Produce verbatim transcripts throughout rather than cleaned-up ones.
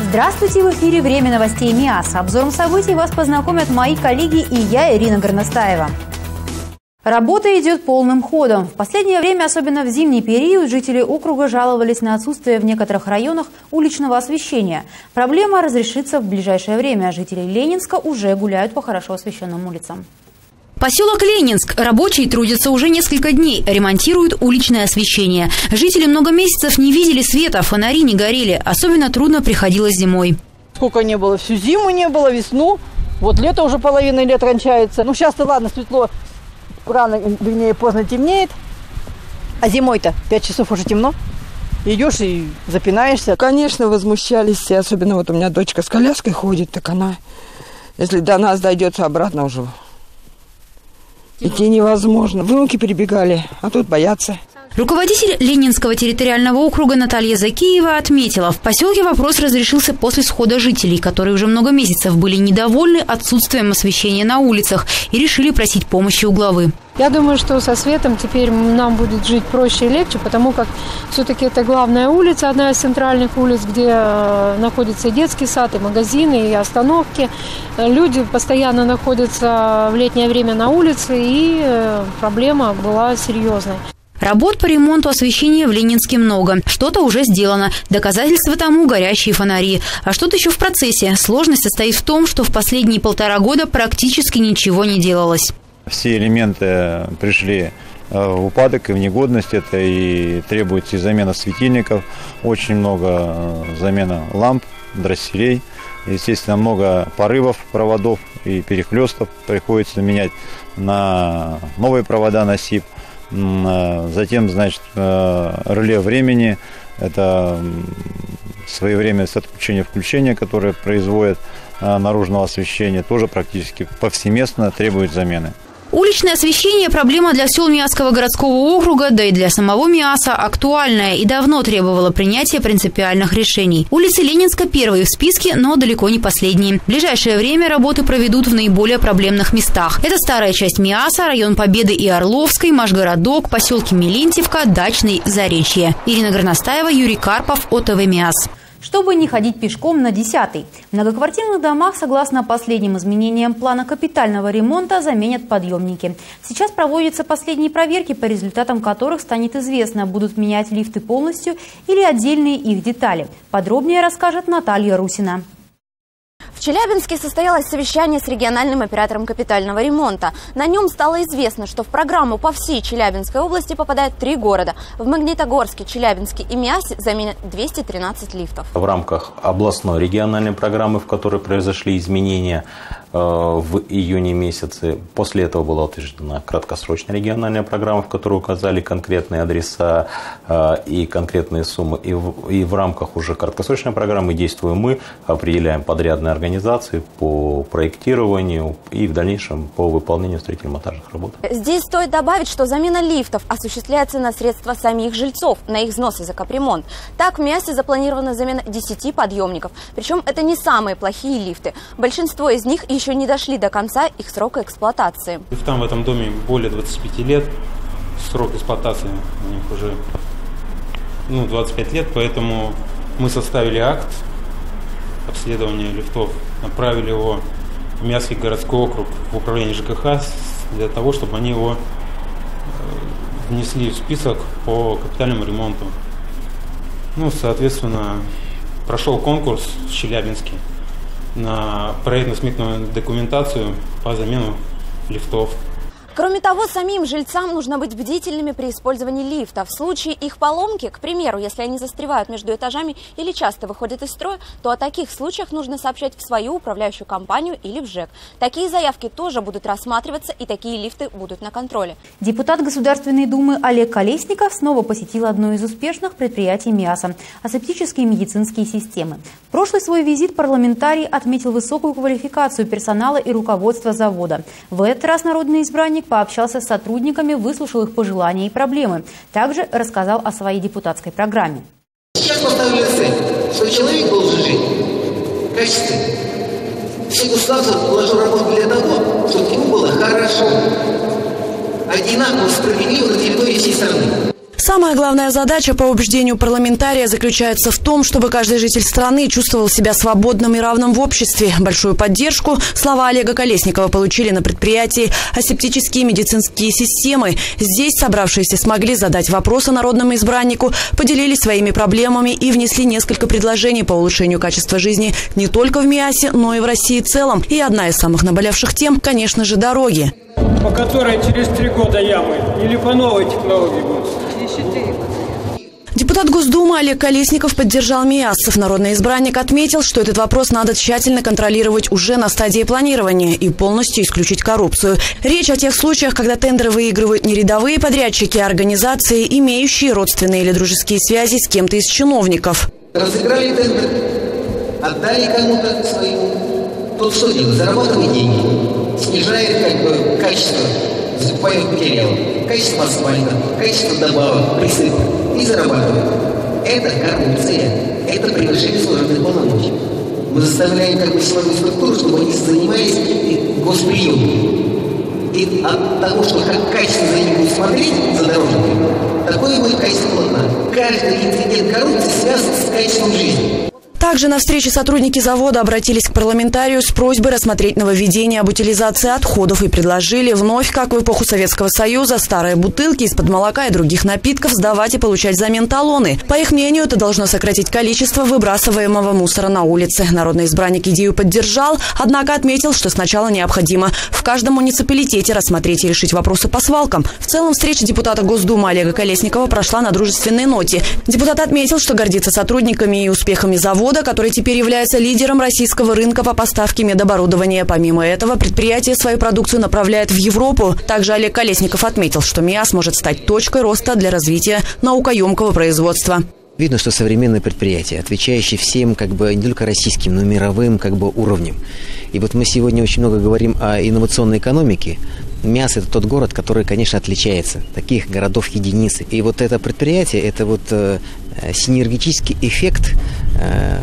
Здравствуйте! В эфире «Время новостей МИАС». Обзором событий вас познакомят мои коллеги и я, Ирина Горностаева. Работа идет полным ходом. В последнее время, особенно в зимний период, жители округа жаловались на отсутствие в некоторых районах уличного освещения. Проблема разрешится в ближайшее время. Жители Ленинска уже гуляют по хорошо освещенным улицам. Поселок Ленинск. Рабочие трудятся уже несколько дней, ремонтируют уличное освещение. Жители много месяцев не видели света, фонари не горели. Особенно трудно приходилось зимой. Сколько не было, всю зиму не было, весну. Вот лето уже половина лет кончается. Ну сейчас-то ладно, светло, рано, вернее поздно темнеет. А зимой-то пять часов уже темно. Идешь и запинаешься. Конечно, возмущались. Особенно вот у меня дочка с коляской ходит, так она, если до нас дойдется, обратно уже идти невозможно. Внуки прибегали, а тут боятся. Руководитель Ленинского территориального округа Наталья Закиева отметила, в поселке вопрос разрешился после схода жителей, которые уже много месяцев были недовольны отсутствием освещения на улицах и решили просить помощи у главы. Я думаю, что со светом теперь нам будет жить проще и легче, потому как все-таки это главная улица, одна из центральных улиц, где находится и детский сад, и магазины, и остановки. Люди постоянно находятся в летнее время на улице, и проблема была серьезной. Работ по ремонту освещения в Ленинске много. Что-то уже сделано. Доказательства тому – горящие фонари. А что-то еще в процессе. Сложность состоит в том, что в последние полтора года практически ничего не делалось. Все элементы пришли в упадок и в негодность. Это и требуется и замена светильников. Очень много замена ламп, дросселей. Естественно, много порывов проводов и перехлестов. Приходится менять на новые провода на СИП. Затем, значит, реле времени, это своевременность отключения-включения, которое производит наружного освещения, тоже практически повсеместно требует замены. Уличное освещение – проблема для сел Миасского городского округа, да и для самого Миаса актуальная и давно требовала принятия принципиальных решений. Улицы Ленинска первые в списке, но далеко не последние. В ближайшее время работы проведут в наиболее проблемных местах. Это старая часть Миаса, район Победы и Орловской, Машгородок, поселки Мелинтьевка, Дачный, Заречье. Ирина Горностаева, Юрий Карпов, ОТВ МИАС. Чтобы не ходить пешком на десятый. В многоквартирных домах, согласно последним изменениям плана капитального ремонта, заменят подъемники. Сейчас проводятся последние проверки, по результатам которых станет известно, будут менять лифты полностью или отдельные их детали. Подробнее расскажет Наталья Русина. В Челябинске состоялось совещание с региональным оператором капитального ремонта. На нем стало известно, что в программу по всей Челябинской области попадают три города. В Магнитогорске, Челябинске и Миасе заменят двести тринадцать лифтов. В рамках областной региональной программы, в которой произошли изменения э, в июне месяце, после этого была утверждена краткосрочная региональная программа, в которой указали конкретные адреса э, и конкретные суммы. И в, и в рамках уже краткосрочной программы действуем мы, определяем подрядные организации по проектированию и в дальнейшем по выполнению строительно-монтажных работ. Здесь стоит добавить, что замена лифтов осуществляется на средства самих жильцов, на их взносы за капремонт. Так, в Миасе запланирована замена десяти подъемников. Причем это не самые плохие лифты. Большинство из них еще не дошли до конца их срока эксплуатации. Лифтам в этом доме более двадцати пяти лет. Срок эксплуатации у них уже ну, двадцать пять лет, поэтому мы составили акт обследования лифтов, направили его в Миасский городской округ, в управление ЖКХ, для того, чтобы они его внесли в список по капитальному ремонту. Ну, соответственно, прошел конкурс в Челябинске на проектно-сметную документацию по замену лифтов. Кроме того, самим жильцам нужно быть бдительными при использовании лифта. В случае их поломки, к примеру, если они застревают между этажами или часто выходят из строя, то о таких случаях нужно сообщать в свою управляющую компанию или в ЖЭК. Такие заявки тоже будут рассматриваться, и такие лифты будут на контроле. Депутат Государственной Думы Олег Колесников снова посетил одно из успешных предприятий Миаса – асептические медицинские системы. В прошлый свой визит парламентарий отметил высокую квалификацию персонала и руководства завода. В этот раз народный избранник пообщался с сотрудниками, выслушал их пожелания и проблемы. Также рассказал о своей депутатской программе. Сейчас поставили цель, что человек должен жить качественно. Все государства положили работу для того, чтобы ему было хорошо, одинаково, справедливо на территории всей страны. Самая главная задача, по убеждению парламентария, заключается в том, чтобы каждый житель страны чувствовал себя свободным и равным в обществе. Большую поддержку, слова Олега Колесникова, получили на предприятии асептические медицинские системы. Здесь собравшиеся смогли задать вопросы народному избраннику, поделились своими проблемами и внесли несколько предложений по улучшению качества жизни не только в МИАСе, но и в России в целом. И одна из самых наболевших тем, конечно же, дороги. По которой через три года ямы или по новой технологии будут? Депутат Госдумы Олег Колесников поддержал МИАСов. Народный избранник отметил, что этот вопрос надо тщательно контролировать уже на стадии планирования и полностью исключить коррупцию. Речь о тех случаях, когда тендеры выигрывают не рядовые подрядчики, а организации, имеющие родственные или дружеские связи с кем-то из чиновников. Разыграли тендер, отдали кому-то своему. Тот что делает? Зарабатывает деньги, снижает как бы качество закупаемых материалов, качество асфальта, качество добавок, присыпок и зарабатывает. Это коррупция, это превышение служебных полномочий. Мы заставляем как бы силовую структуру, чтобы они занимались госприемом. И от того, что как качественно за ними будут смотреть, за дорожниками, такое будет качество полотна. Каждый инцидент коррупции связан с качеством жизни. Также на встрече сотрудники завода обратились к парламентарию с просьбой рассмотреть нововведение об утилизации отходов и предложили вновь, как в эпоху Советского Союза, старые бутылки из-под молока и других напитков сдавать и получать взамен талоны. По их мнению, это должно сократить количество выбрасываемого мусора на улице. Народный избранник идею поддержал, однако отметил, что сначала необходимо в каждом муниципалитете рассмотреть и решить вопросы по свалкам. В целом, встреча депутата Госдумы Олега Колесникова прошла на дружественной ноте. Депутат отметил, что гордится сотрудниками и успехами завода, который теперь является лидером российского рынка по поставке медоборудования. Помимо этого, предприятие свою продукцию направляет в Европу. Также Олег Колесников отметил, что МИАС может стать точкой роста для развития наукоемкого производства. Видно, что современное предприятие, отвечающее всем, как бы, не только российским, но и мировым, как бы, уровнем. И вот мы сегодня очень много говорим о инновационной экономике. МИАС – это тот город, который, конечно, отличается. Таких городов единицы. И вот это предприятие – это вот э, синергетический эффект э,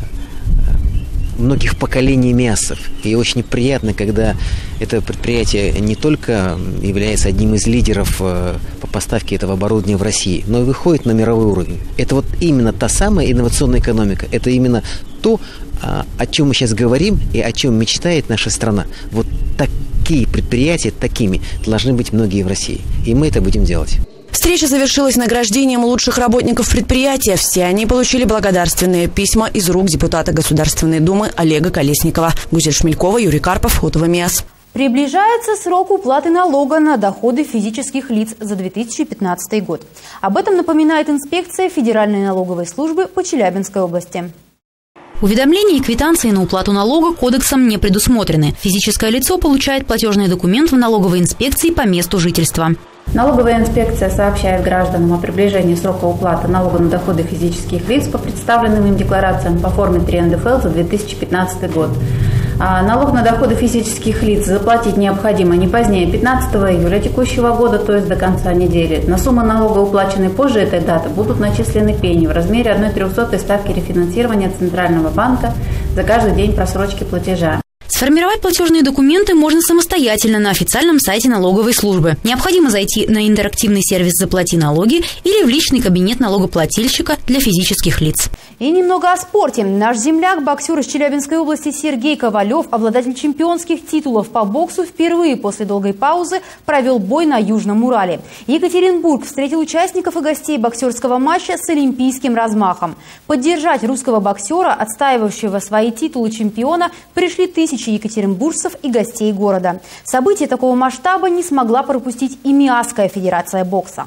многих поколений МИАСов. И очень приятно, когда это предприятие не только является одним из лидеров э, по поставке этого оборудования в России, но и выходит на мировой уровень. Это вот именно та самая инновационная экономика. Это именно то, о чем мы сейчас говорим и о чем мечтает наша страна. Вот такие предприятия, такими должны быть многие в России. И мы это будем делать. Встреча завершилась награждением лучших работников предприятия. Все они получили благодарственные письма из рук депутата Государственной Думы Олега Колесникова. Гузель Шмелькова, Юрий Карпов, Фотово МИАС. Приближается срок уплаты налога на доходы физических лиц за две тысячи пятнадцатый год. Об этом напоминает инспекция Федеральной налоговой службы по Челябинской области. Уведомления и квитанции на уплату налога кодексом не предусмотрены. Физическое лицо получает платежный документ в налоговой инспекции по месту жительства. Налоговая инспекция сообщает гражданам о приближении срока уплаты налога на доходы физических лиц по представленным им декларациям по форме три эн дэ эф эл за две тысячи пятнадцатый год. А налог на доходы физических лиц заплатить необходимо не позднее пятнадцатого июля текущего года, то есть до конца недели. На сумму налога, уплаченной позже этой даты, будут начислены пени в размере одной трехсотой ставки рефинансирования Центрального банка за каждый день просрочки платежа. Сформировать платежные документы можно самостоятельно на официальном сайте налоговой службы. Необходимо зайти на интерактивный сервис «Заплати налоги» или в личный кабинет налогоплательщика для физических лиц. И немного о спорте. Наш земляк, боксер из Челябинской области Сергей Ковалев, обладатель чемпионских титулов по боксу, впервые после долгой паузы провел бой на Южном Урале. Екатеринбург встретил участников и гостей боксерского матча с олимпийским размахом. Поддержать русского боксера, отстаивающего свои титулы чемпиона, пришли тысячи екатеринбуржцев и гостей города. Событие такого масштаба не смогла пропустить и МИАСская федерация бокса.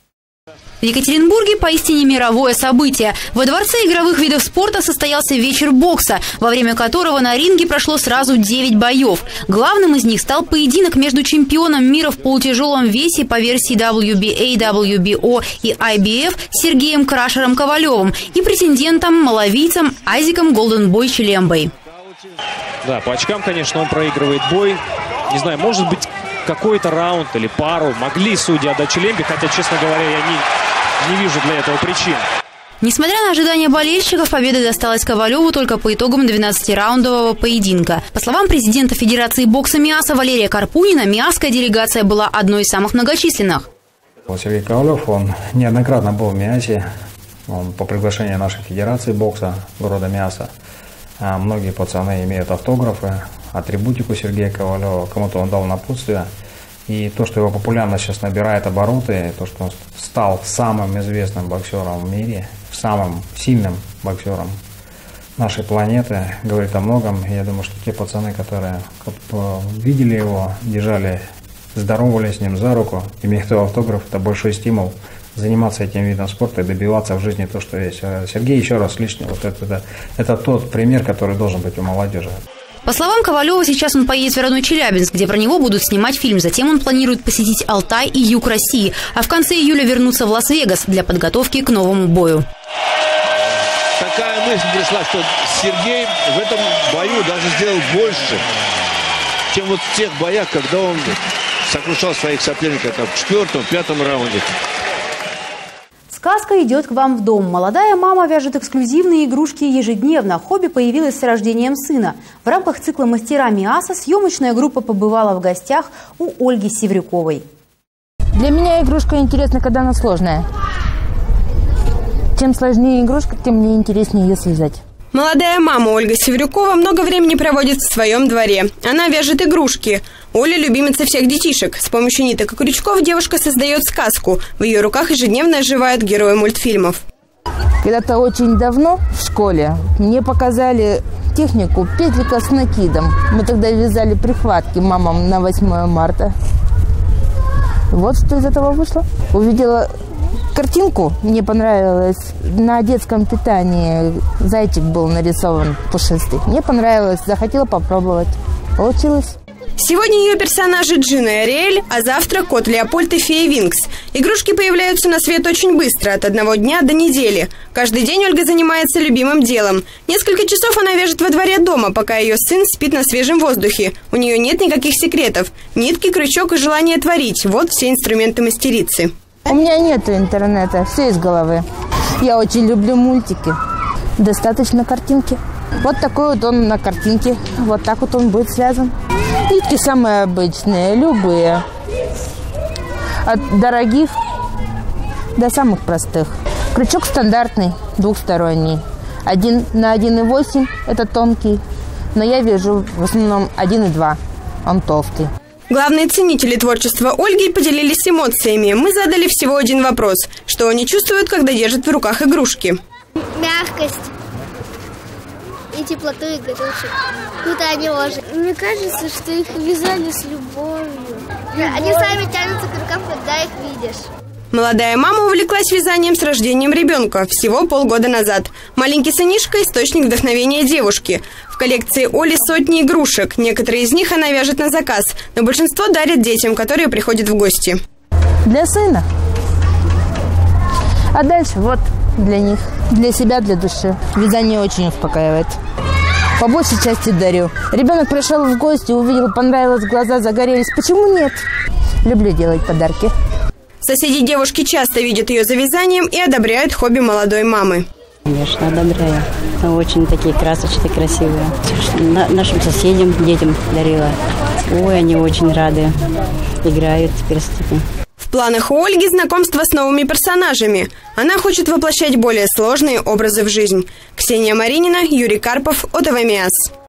В Екатеринбурге поистине мировое событие. Во Дворце игровых видов спорта состоялся вечер бокса, во время которого на ринге прошло сразу девять боев. Главным из них стал поединок между чемпионом мира в полутяжелом весе по версии дабл ю би эй, дабл ю би о и ай би эф Сергеем Крашером Ковалевым и претендентом-малавийцем Айзеком Голденбой Челембой. Да, по очкам, конечно, он проигрывает бой. Не знаю, может быть, какой-то раунд или пару могли судьи отдать Челембе, хотя, честно говоря, я не, не вижу для этого причин. Несмотря на ожидания болельщиков, победа досталась Ковалеву только по итогам двенадцатираундового поединка. По словам президента Федерации бокса МИАСа Валерия Карпунина, МИАСская делегация была одной из самых многочисленных. Сергей Ковалев, он неоднократно был в Миасе, он по приглашению нашей федерации бокса города Миаса. А многие пацаны имеют автографы, атрибутику Сергея Ковалева, кому-то он дал напутствие. И то, что его популярность сейчас набирает обороты, то, что он стал самым известным боксером в мире, самым сильным боксером нашей планеты, говорит о многом. Я думаю, что те пацаны, которые видели его, держали, здоровались с ним за руку, имеют его автограф, это большой стимул заниматься этим видом спорта и добиваться в жизни то, что есть. Сергей, еще раз лишний, вот это, это, это тот пример, который должен быть у молодежи. По словам Ковалева, сейчас он поедет в родной Челябинск, где про него будут снимать фильм. Затем он планирует посетить Алтай и юг России, а в конце июля вернуться в Лас-Вегас для подготовки к новому бою. Такая мысль пришла, что Сергей в этом бою даже сделал больше, чем вот в тех боях, когда он сокрушал своих соперников в четвертом, пятом раунде. Сказка идет к вам в дом. Молодая мама вяжет эксклюзивные игрушки ежедневно. Хобби появилось с рождением сына. В рамках цикла «Мастера Миаса» съемочная группа побывала в гостях у Ольги Севрюковой. Для меня игрушка интересна, когда она сложная. Чем сложнее игрушка, тем мне интереснее ее связать. Молодая мама Ольга Севрюкова много времени проводит в своем дворе. Она вяжет игрушки. Оля – любимица всех детишек. С помощью ниток и крючков девушка создает сказку. В ее руках ежедневно оживают герои мультфильмов. Когда-то очень давно в школе мне показали технику петлика с накидом. Мы тогда вязали прихватки мамам на восьмое марта. Вот что из этого вышло. Увидела картинку, мне понравилось. На детском питании зайчик был нарисован пушистый. Мне понравилось, захотела попробовать. Получилось. Сегодня ее персонажи Джина и Ариэль, а завтра кот Леопольд и фея Винкс. Игрушки появляются на свет очень быстро, от одного дня до недели. Каждый день Ольга занимается любимым делом. Несколько часов она вяжет во дворе дома, пока ее сын спит на свежем воздухе. У нее нет никаких секретов. Нитки, крючок и желание творить – вот все инструменты мастерицы. У меня нет интернета, все из головы. Я очень люблю мультики. Достаточно картинки. Вот такой вот он на картинке. Вот так вот он будет связан. Нитки самые обычные, любые. От дорогих до самых простых. Крючок стандартный, двухсторонний. Один на один и восемь, это тонкий. Но я вяжу в основном один и два, он толстый. Главные ценители творчества Ольги поделились эмоциями. Мы задали всего один вопрос. Что они чувствуют, когда держат в руках игрушки? Мягкость. И теплоту игрушек. Куда они ложат. Мне кажется, что их вязали с любовью. Они сами тянутся к рукам, когда их видишь. Молодая мама увлеклась вязанием с рождением ребенка всего полгода назад. Маленький сынишка – источник вдохновения девушки. В коллекции Оли сотни игрушек. Некоторые из них она вяжет на заказ, но большинство дарит детям, которые приходят в гости. Для сына. А дальше вот для них. Для себя, для души. Вязание очень успокаивает. По большей части дарю. Ребенок пришел в гости, увидел, понравилось, глаза загорелись. Почему нет? Люблю делать подарки. Соседи девушки часто видят ее за вязанием и одобряют хобби молодой мамы. Конечно, одобряю. Очень такие красочные, красивые. На, нашим соседям, детям дарила. Ой, они очень рады. Играют теперь с этим. В планах у Ольги знакомство с новыми персонажами. Она хочет воплощать более сложные образы в жизнь. Ксения Маринина, Юрий Карпов, ОТВ Миас.